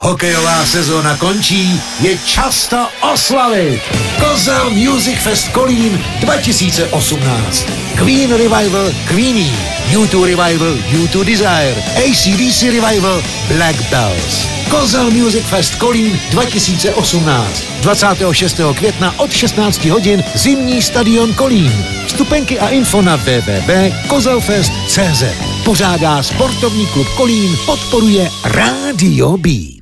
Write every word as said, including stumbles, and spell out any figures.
Hokejová sezóna končí, je čas to oslavit. Kozel Music Fest Kolín dva tisíce osmnáct. Queen Revival Queenie, U dva Revival U dva Desire, A C D C Revival Black Bells. Kozel Music Fest Kolín dva tisíce osmnáct. dvacátého šestého května od šestnáct hodin Zimní stadion Kolín. Vstupenky a info na w w w tečka kozelfest tečka cé zet. Pořádá sportovní klub Kolín, podporuje Rádio B.